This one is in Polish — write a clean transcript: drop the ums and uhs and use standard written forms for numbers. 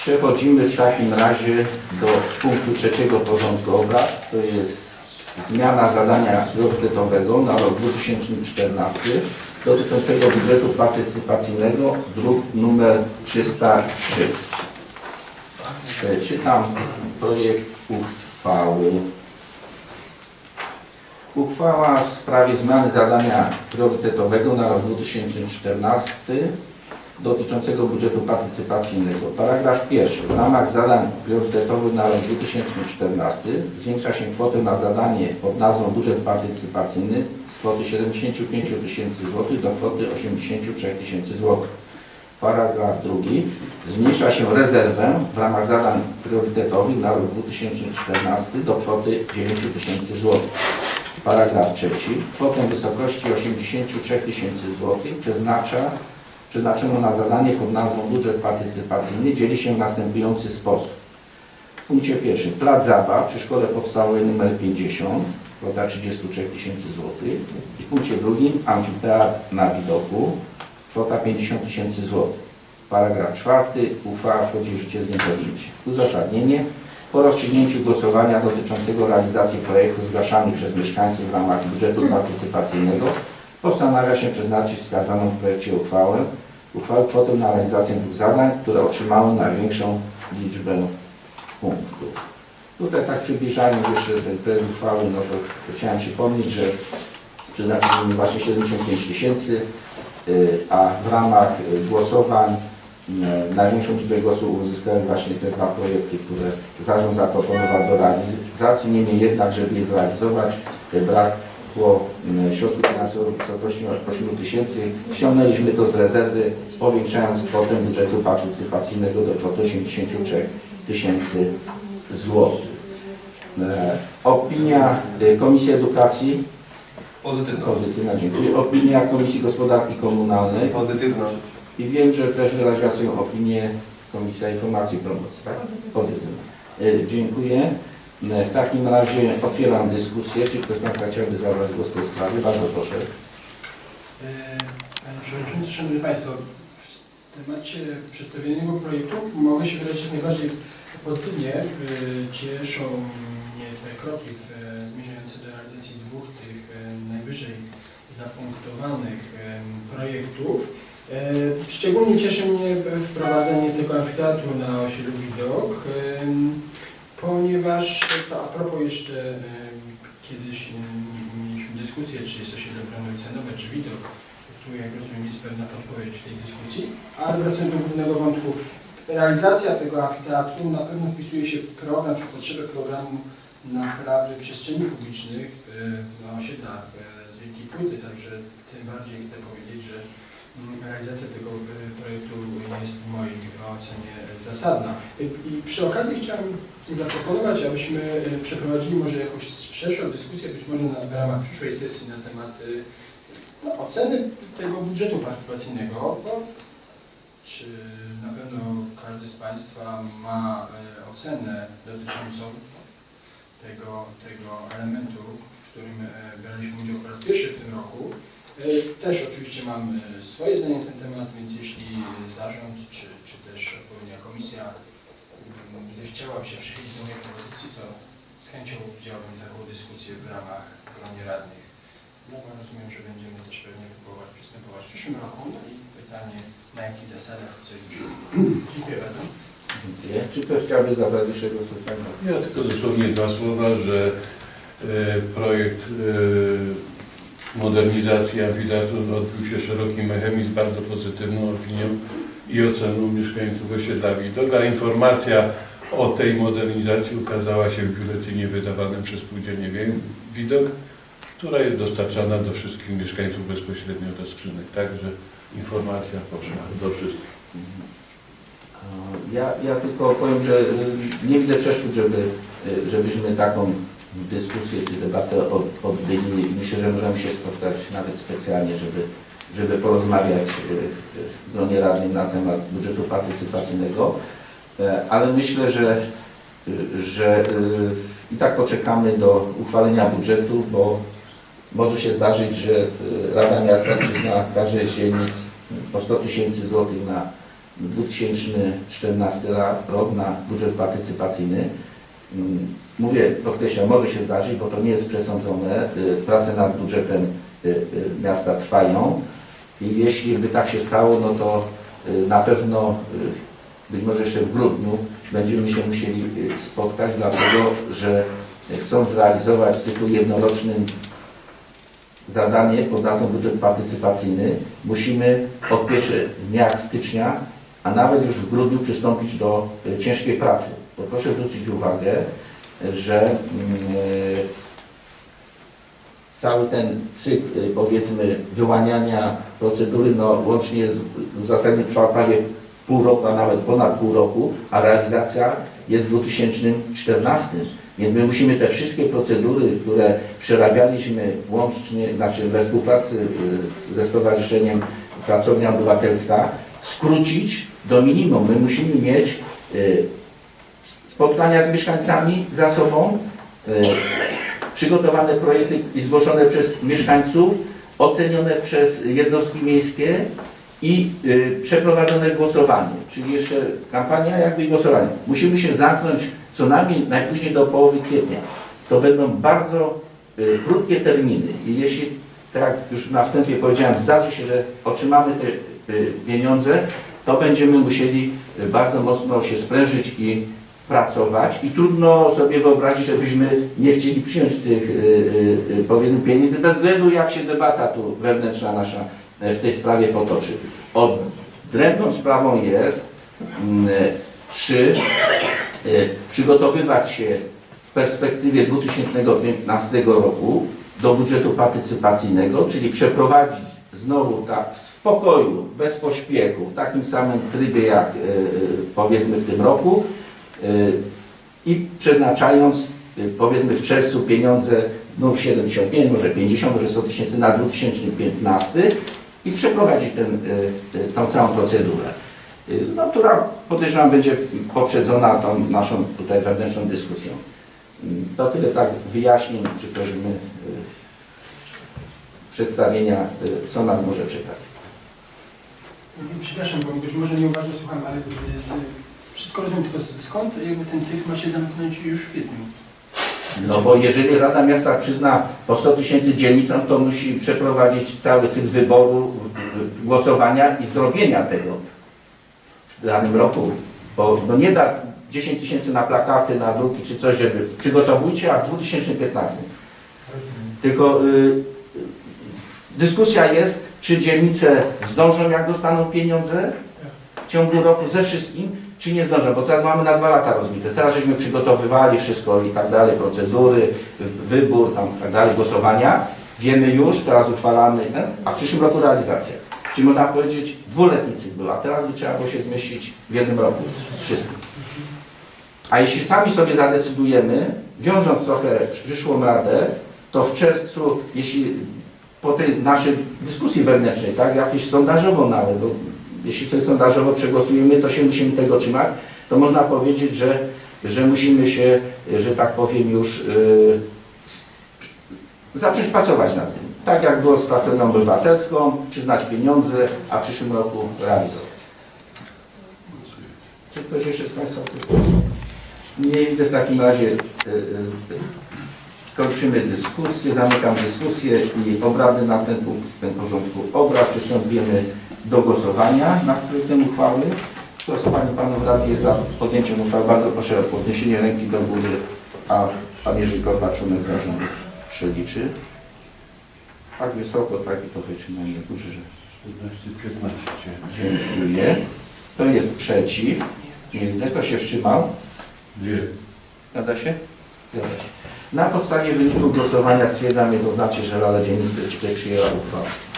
Przechodzimy w takim razie do punktu trzeciego porządku obrad. To jest zmiana zadania priorytetowego na rok 2014 dotyczącego budżetu partycypacyjnego, druk numer 303. Czytam projekt uchwały. Uchwała w sprawie zmiany zadania priorytetowego na rok 2014 dotyczącego budżetu partycypacyjnego. Paragraf pierwszy. W ramach zadań priorytetowych na rok 2014 zwiększa się kwotę na zadanie pod nazwą budżet partycypacyjny z kwoty 75 000 zł do kwoty 83 000 zł. Paragraf drugi. Zmniejsza się rezerwę w ramach zadań priorytetowych na rok 2014 do kwoty 9 000 zł. Paragraf trzeci. Kwotę w wysokości 83 000 zł przeznaczono na zadanie pod nazwą budżet partycypacyjny dzieli się w następujący sposób. W punkcie pierwszym plac zabaw przy szkole podstawowej nr 50, kwota 33 000 zł. I w punkcie drugim amfiteatr na widoku, kwota 50 000 zł. Paragraf czwarty. Uchwała wchodzi w życie z dniem podjęcia. Uzasadnienie. Po rozstrzygnięciu głosowania dotyczącego realizacji projektów zgłaszanych przez mieszkańców w ramach budżetu partycypacyjnego postanawia się przeznaczyć wskazaną w projekcie uchwałę kwotę na realizację dwóch zadań, które otrzymały największą liczbę punktów. Tutaj tak przybliżając jeszcze ten projekt uchwały, no to chciałem przypomnieć, że przeznaczyliśmy właśnie 75 000, a w ramach głosowań największą liczbę głosów uzyskały właśnie te dwa projekty, które zarząd zaproponował do realizacji. Niemniej jednak, żeby je zrealizować, brakło środków finansowych w wysokości 8 000. Ściągnęliśmy to z rezerwy, powiększając kwotę budżetu partycypacyjnego do kwoty 83 000 zł. Opinia Komisji Edukacji? Pozytywna. Pozytywna, dziękuję. Opinia Komisji Gospodarki Komunalnej? Pozytywna. I wiem, że też wyraża swoją opinię Komisja Informacji i Promocji, tak? Pozytywna. Dziękuję. W takim razie otwieram dyskusję. Czy ktoś z Państwa chciałby zabrać głos w tej sprawie? Bardzo proszę. Panie Przewodniczący, Szanowni Państwo, w temacie przedstawionego projektu mogę się wyrazić jak najbardziej pozytywnie. Cieszą mnie te kroki zmierzające do realizacji dwóch tych najwyżej zapunktowanych projektów. Szczególnie cieszy mnie wprowadzenie tego amfiteatru na osiedlu Widok, ponieważ to a propos jeszcze kiedyś mieliśmy dyskusję, czy jest osiedle Branowice-Nowe, czy Widok. Tu, jak rozumiem, jest pewna podpowiedź w tej dyskusji. Ale wracając do głównego wątku, realizacja tego amfiteatru na pewno wpisuje się w program, czy potrzebę programu naprawy przestrzeni publicznych na osiedlach z Wielkiej Płyty, także tym bardziej chcę powiedzieć, że realizacja tego projektu jest w mojej ocenie zasadna. I przy okazji chciałem zaproponować, abyśmy przeprowadzili może jakąś szerszą dyskusję, być może w ramach przyszłej sesji na temat oceny tego budżetu partycypacyjnego, bo czy na pewno każdy z Państwa ma ocenę dotyczącą tego elementu, w którym braliśmy udział po raz pierwszy w tym roku. Też oczywiście mam swoje zdanie na ten temat, więc jeśli zarząd czy też odpowiednia komisja zechciałaby się przychylić do mojej propozycji, to z chęcią widziałbym taką dyskusję w ramach gronie radnych. No bo rozumiem, że będziemy też pewnie próbować przystępować w przyszłym roku. No i pytanie, na jakich zasadach chcemy. Dziękuję bardzo. Dziękuję. Czy ktoś chciałby zabrać jeszcze głos? Ja tylko dosłownie dwa słowa, że projekt modernizacji amfiteatru odbył się szerokim echem i z bardzo pozytywną opinią i oceną mieszkańców osiedla Widok, a informacja o tej modernizacji ukazała się w biuletynie wydawanym przez Spółdzielnię Widok, która jest dostarczana do wszystkich mieszkańców bezpośrednio do skrzynek. Także informacja poszła do wszystkich. Ja tylko powiem, że nie widzę przeszkód, żebyśmy taką dyskusję czy debatę odbyli. Myślę, że możemy się spotkać nawet specjalnie, żeby porozmawiać w gronie radnym na temat budżetu partycypacyjnego, ale myślę, że i tak poczekamy do uchwalenia budżetu, bo może się zdarzyć, że Rada Miasta przyzna każdej z dzielnic po 100 000 złotych 2014 rok na budżet partycypacyjny. Mówię, podkreślam, może się zdarzyć, bo to nie jest przesądzone. Prace nad budżetem miasta trwają i jeśli by tak się stało, no to na pewno być może jeszcze w grudniu będziemy się musieli spotkać, dlatego że chcąc zrealizować w cyklu jednorocznym zadanie pod nazwą budżet partycypacyjny, musimy od pierwszych dniach stycznia, a nawet już w grudniu przystąpić do ciężkiej pracy. Bo proszę zwrócić uwagę, że cały ten cykl, powiedzmy, wyłaniania procedury, no łącznie w zasadzie trwa prawie pół roku, a nawet ponad pół roku, a realizacja jest w 2014. Więc my musimy te wszystkie procedury, które przerabialiśmy łącznie, znaczy we współpracy ze Stowarzyszeniem Pracownia Obywatelska, skrócić do minimum. My musimy mieć spotkania z mieszkańcami za sobą, przygotowane projekty i zgłoszone przez mieszkańców, ocenione przez jednostki miejskie i przeprowadzone głosowanie, czyli jeszcze kampania jakby i głosowanie. Musimy się zamknąć co najmniej najpóźniej do połowy kwietnia. To będą bardzo krótkie terminy i jeśli, tak jak już na wstępie powiedziałem, zdarzy się, że otrzymamy te pieniądze, to będziemy musieli bardzo mocno się sprężyć i pracować i trudno sobie wyobrazić, żebyśmy nie chcieli przyjąć tych powiedzmy pieniędzy bez względu jak się debata tu wewnętrzna nasza w tej sprawie potoczy. Odrębną sprawą jest, czy przygotowywać się w perspektywie 2015 roku do budżetu partycypacyjnego, czyli przeprowadzić znowu tak w spokoju, bez pośpiechu, w takim samym trybie jak powiedzmy w tym roku i przeznaczając powiedzmy w czerwcu pieniądze no 75, może 50, może 100 tysięcy na 2015 i przeprowadzić tą całą procedurę, no, która podejrzewam będzie poprzedzona tą naszą tutaj wewnętrzną dyskusją. To tyle tak wyjaśnień, czy powiedzmy przedstawienia, co nas może czekać. Przepraszam, bo być może nie uważam, słucham, ale wszystko rozumiem, tylko skąd jakby ten cykl ma się zamknąć już w kwietniu? No bo jeżeli Rada Miasta przyzna po 100 tysięcy dzielnicom, to musi przeprowadzić cały cykl wyboru, głosowania i zrobienia tego w danym roku. Bo nie da 10 tysięcy na plakaty, na druki czy coś, żeby przygotowujcie, a w 2015. Tylko dyskusja jest, czy dzielnice zdążą, jak dostaną pieniądze w ciągu roku ze wszystkim, czy nie zdążą, bo teraz mamy na 2 lata rozbite. Teraz żeśmy przygotowywali wszystko i tak dalej, procedury, wybór, tam tak dalej, głosowania. Wiemy już, teraz uchwalamy, a w przyszłym roku realizacja. Czyli można powiedzieć, 2-letni cykl był, a teraz by trzeba było się zmieścić w jednym roku z wszystkim. A jeśli sami sobie zadecydujemy, wiążąc trochę przyszłą radę, to w czerwcu, jeśli po tej naszej dyskusji wewnętrznej, tak, jakieś sondażowo nawet, bo jeśli sobie sondażowo przegłosujemy, to się musimy tego trzymać, to można powiedzieć, że musimy się, że tak powiem, już zacząć pracować nad tym. Tak jak było z Pracownią Obywatelską, przyznać pieniądze, a w przyszłym roku realizować. Czy ktoś jeszcze z Państwa? Nie widzę, w takim razie kończymy dyskusję, zamykam dyskusję i obrady na ten punkt w tym porządku obrad. Przystąpimy do głosowania nad projektem uchwały. Kto z Pani i Panów Radnych jest za podjęciem uchwały? Bardzo proszę o podniesienie ręki do góry, a Pan Jerzy Korwaczunek z zarządu przeliczy. Tak wysoko, tak i trochę trzymanie na górze, że 14-15. Dziękuję. Kto jest przeciw? Nie widzę. Kto się wstrzymał? Dwie. Zgadza się? Zgadza się. Na podstawie wyniku głosowania stwierdzam jednoznacznie, że Rada Dzielnicy przyjęła uchwałę.